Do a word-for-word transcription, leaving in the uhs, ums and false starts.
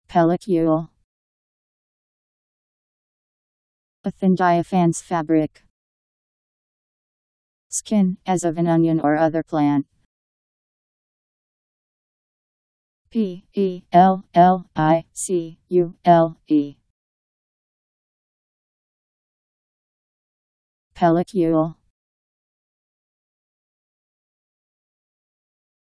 Pellicule. A thin diaphanous fabric. Skin, as of an onion or other plant. P E L L I C U L E. Pellicule.